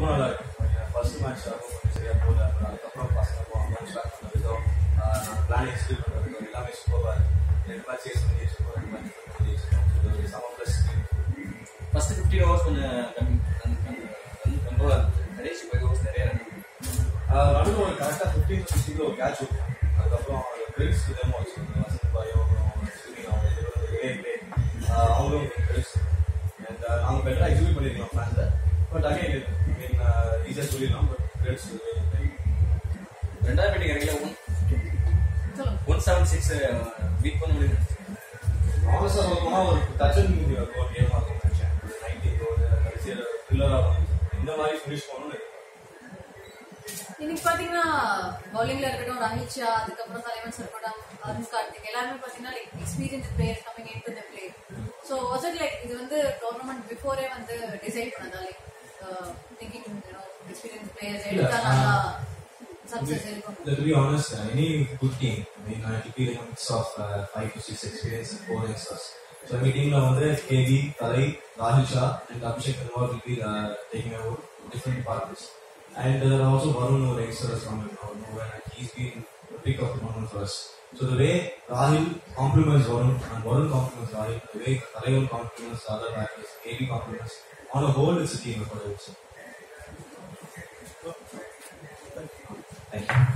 ரொம்ப நல்லா இருக்கு. ஃபர்ஸ்ட் மேட்ச் ரொம்ப சரியாக போகல, அதுக்கப்புறம் பசங்க மேட்ச் ஸ்டார்ட் பண்ணதுக்கும் பிளான் எக்ஸிக்யூட் பண்ணுறதுக்கும் எல்லாமே சூப்பராக இருக்குது. 2 மேட்ச் சேஸ் பண்ணி வச்சுருக்கோம், 2 மேட்ச் செம ப்ளஸ். ஃபர்ஸ்ட் 15 ஹவர்ஸ் கொஞ்சம் கண்ட்ரோலாக இருந்துச்சு. கடைசி 5 ஹவர்ஸ் நிறைய நடுவில் ஒரு கரெக்டாக 15-16 ஒரு கேட்ச் விட்டோம். அதுக்கப்புறம் கிரெடிட்ஸ் இதமாக வச்சுருக்கோம். வசந்த் பாயும் அவங்களும் கிரெடிட்ஸ் அண்ட் நாங்கள் பெட்டராக எக்ஸிக்யூட் பண்ணியிருக்கோம் பிளான்ஸை. பட் அகைன் ஈஸியாக சொல்லிடலாம். பட் கிரெடிட்ஸ் ரெண்டாவது மீட்டிங் இறங்கல 176 பீட் பண்ண முடியும். ஆனஸ்டாக சொல்ல போனால் ஒரு டச் அண்ட் ஒரு கேமாக இருக்கும் நினச்சேன். 90 கடைசியில் த்ரில்லராக இந்த மாதிரி ஃபினிஷ் பண்ணணும்னு. இன்னைக்கு பாத்தீங்கன்னா பவுலிங்ல இருக்கட்டும், ரஹீல் ஷா, அதுக்கப்புறம் தலைவன் இருக்கட்டும், அருண் கார்த்திக் எல்லாருமே பாத்தீங்கன்னா like experience players coming in to the play. So was it like இது வந்து டோர்னமெண்ட் பிஃபோரே வந்து டிசைட் பண்ணதா, லைக் திங்கிங் எக்ஸ்பீரியன்ஸ் பிளேயர்ஸ் எடுத்தா நல்லா சக்சஸ் இருக்கும்? To be honest, any good team, I mean, it will be a mix of 5 to 6 experienced bowlers. So my team la vandre KB, Talai, Rahul Shah and Abhishek Anwar will be taking over different parts. And there are also Varun who youngsters from nowhere, and he's been the pick of the tournament for us. So the way Rahul complements Varun and Varun complements Rahul, the way Talai complements other batters, KB complements, on a whole it's a team effort, I would say. Thank you.